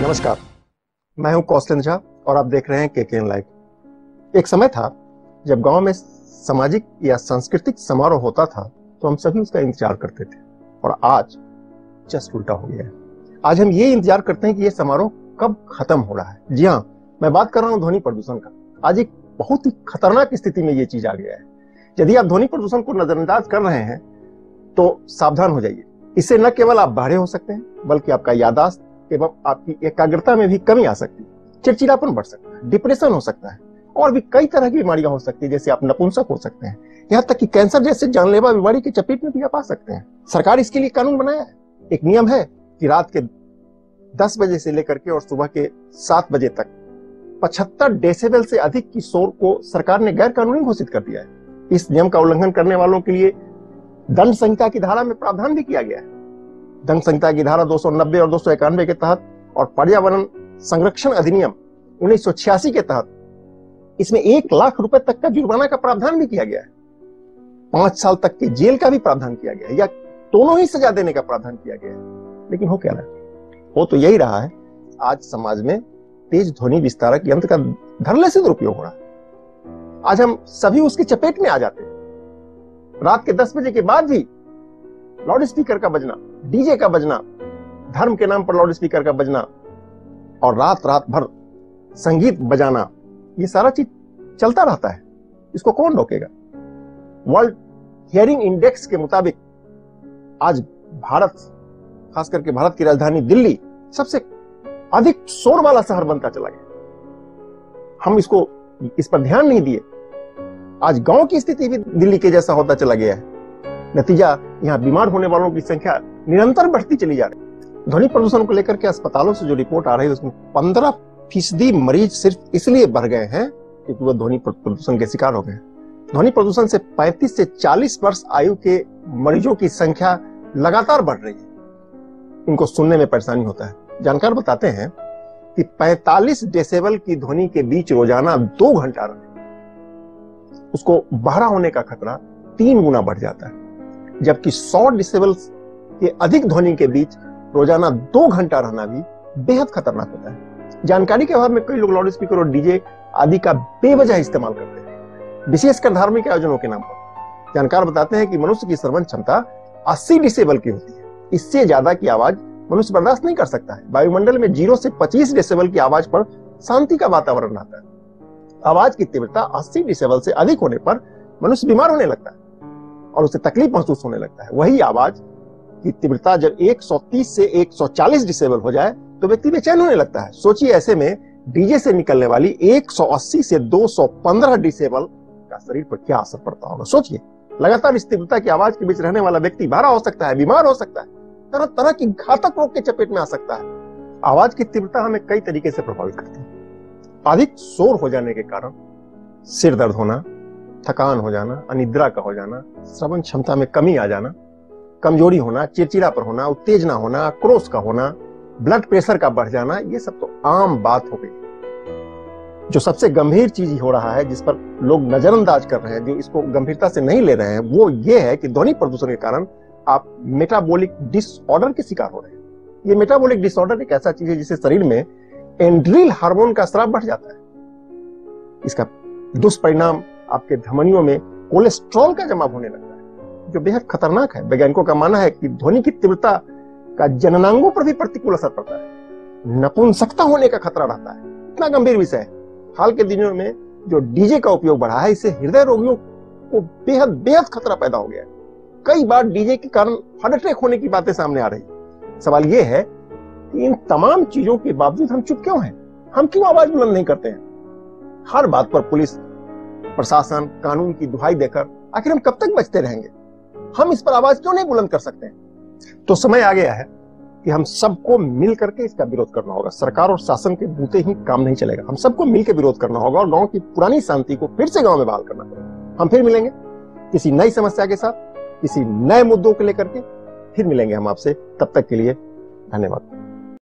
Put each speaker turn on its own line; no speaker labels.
नमस्कार, मैं हूं कौशलेंद्र झा और आप देख रहे हैं KKN लाइव। एक समय था जब गांव में सामाजिक या सांस्कृतिक समारोह होता था तो हम सभी उसका इंतजार करते थे, और आज जस्ट उल्टा हो गया है। आज हम ये इंतजार करते हैं कि ये समारोह कब खत्म हो रहा है। जी हाँ, मैं बात कर रहा हूं ध्वनि प्रदूषण का। आज एक बहुत ही खतरनाक स्थिति में ये चीज आ गया है। यदि आप ध्वनि प्रदूषण को नजरअंदाज कर रहे हैं तो सावधान हो जाइए। इससे न केवल आप बहरे हो सकते हैं, बल्कि आपका याददाश्त एवं आपकी एकाग्रता में भी कमी आ सकती है, चिड़चिड़ापन बढ़ सकता है, डिप्रेशन हो सकता है, और भी कई तरह की बीमारियां हो सकती है, जैसे आप नपुंसक हो सकते हैं। यहाँ तक कि कैंसर जैसे जानलेवा बीमारी की चपेट में भी आप आ सकते हैं। सरकार इसके लिए कानून बनाया है। एक नियम है कि रात के 10 बजे से लेकर के और सुबह के 7 बजे तक 75 डेसिबल से अधिक की शोर को सरकार ने गैर कानूनी घोषित कर दिया है। इस नियम का उल्लंघन करने वालों के लिए दंड संहिता की धारा में प्रावधान भी किया गया है। दंड संहिता की धारा 290 और 291 के तहत और पर्यावरण संरक्षण अधिनियम 1986 के तहत इसमें 1 लाख रुपए तक का जुर्माना का प्रावधान भी किया गया है। 5 साल तक की जेल का भी प्रावधान किया गया है, या दोनों ही सजा देने का प्रावधान किया गया है। लेकिन हो क्या रहा है? हो तो यही रहा है, आज समाज में तेज ध्वनि विस्तारक यंत्र का धड़ल्ले से दुरुपयोग हो रहा है। आज हम सभी उसकी चपेट में आ जाते हैं। रात के 10 बजे के बाद भी लाउड स्पीकर का बजना, डीजे का बजना, धर्म के नाम पर लाउड स्पीकर का बजना और रात भर संगीत बजाना, ये सारा चीज चलता रहता है। इसको कौन रोकेगा? वर्ल्ड हियरिंग इंडेक्स के मुताबिक आज भारत, खास करके भारत की राजधानी दिल्ली, सबसे अधिक शोर वाला शहर बनता चला गया। हम इस पर ध्यान नहीं दिए। आज गांव की स्थिति भी दिल्ली के जैसा होता चला गया है। नतीजा, यहाँ बीमार होने वालों की संख्या निरंतर बढ़ती चली जा रही है। ध्वनि प्रदूषण को लेकर के अस्पतालों से जो रिपोर्ट आ रही है उसमें 15% मरीज सिर्फ इसलिए बढ़ गए हैं क्योंकि वो ध्वनि प्रदूषण के शिकार हो गए। ध्वनि प्रदूषण से 35 से 40 वर्ष आयु के मरीजों की संख्या लगातार बढ़ रही है। इनको सुनने में परेशानी होता है। जानकार बताते हैं कि 45 डेसिबल की ध्वनि के बीच रोजाना 2 घंटा रहने, उसको बहरा होने का खतरा 3 गुना बढ़ जाता है। जबकि 100 डेसिबल के अधिक ध्वनि के बीच रोजाना 2 घंटा रहना भी बेहद खतरनाक होता है। जानकारी के अभाव में कई लोग लाउड स्पीकर और डीजे आदि का बेवजह इस्तेमाल करते हैं, विशेषकर धार्मिक आयोजनों के नाम पर। जानकार बताते हैं कि मनुष्य की श्रवण क्षमता 80 डेसिबल की होती है। इससे ज्यादा की आवाज मनुष्य बर्दाश्त नहीं कर सकता है। वायुमंडल में 0 से 25 डेसिबल की आवाज पर शांति का वातावरण रहता है। आवाज की तीव्रता 80 डेसिबल से अधिक होने पर मनुष्य बीमार होने लगता है और उसे तकलीफ महसूस होने लगता है। वही आवाज की तीव्रता जब 130 से 140 डेसिबल हो जाए तो व्यक्ति बेचैन होने लगता है। सोचिए, ऐसे में डीजे से निकलने वाली 180 से 215 डेसिबल का शरीर पर क्या असर पड़ता होगा। सोचिए, लगातार इस तीव्रता की आवाज के बीच रहने वाला व्यक्ति बहरा हो सकता है, बीमार हो सकता है, तरह तरह की घातक रोग के चपेट में आ सकता है। आवाज की तीव्रता हमें कई तरीके से प्रभावित करती है। अधिक शोर हो जाने के कारण सिर दर्द होना, थकान हो जाना, अनिद्रा का हो जाना, श्रवण क्षमता में कमी आ जाना, कमजोरी होना, चिड़चिड़ापन होना, उत्तेजना होना, आक्रोश का होना, ब्लड प्रेशर का बढ़ जाना, ये सब तो आम बात हो गई। जो सबसे गंभीर चीज हो रहा है, जिस पर लोग नजरअंदाज कर रहे हैं, जो इसको गंभीरता से नहीं ले रहे हैं, वो ये है कि ध्वनि प्रदूषण के कारण आप मेटाबॉलिक डिसऑर्डर के शिकार हो रहे हैं। ये मेटाबॉलिक डिसऑर्डर एक ऐसा चीज है जिससे शरीर में एंड्रिल हार्मोन का स्राव बढ़ जाता है। इसका दुष्परिणाम आपके धमनियों में कोलेस्ट्रॉल का जमाव होने लगता है, जो बेहद खतरनाक है। वैज्ञानिकों का मानना है कि ध्वनि की तीव्रता का जननांगों पर भी प्रतिकूल असर पड़ता है। नपुंसकता होने का खतरा रहता है। इतना गंभीर विषय है। हाल के दिनों में जो डीजे का उपयोग बढ़ा है, इससे हृदय रोगियों को बेहद खतरा पैदा हो गया है। कई बार डीजे के कारण हार्ट अटैक होने की बातें सामने आ रही है। सवाल यह है कि इन तमाम चीजों के बावजूद हम चुप क्यों हैं? हम क्यों आवाज बुलंद नहीं करते हैं? हर बात पर पुलिस प्रशासन कानून की दुहाई देकर आखिर हम कब तक बचते रहेंगे? हम इस पर आवाज क्यों नहीं बुलंद कर सकते हैं? तो समय आ गया है कि हम सबको मिल करके इसका विरोध करना होगा। सरकार और शासन के बूते ही काम नहीं चलेगा। हम सबको मिलकर विरोध करना होगा और गांव की पुरानी शांति को फिर से गांव में बहाल करना पड़ेगा। हम फिर मिलेंगे किसी नई समस्या के साथ, किसी नए मुद्दों को लेकर के फिर मिलेंगे हम आपसे। तब तक के लिए धन्यवाद।